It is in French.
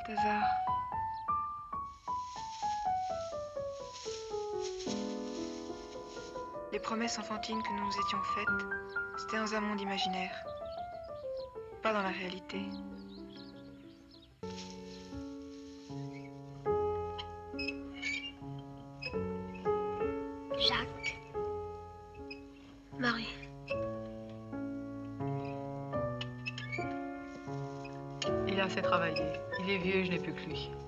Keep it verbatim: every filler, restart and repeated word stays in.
Balthazar. Les promesses enfantines que nous nous étions faites, c'était dans un monde imaginaire, pas dans la réalité. Jacques. Marie. Il a assez travaillé. Il est vieux, je n'ai plus que lui.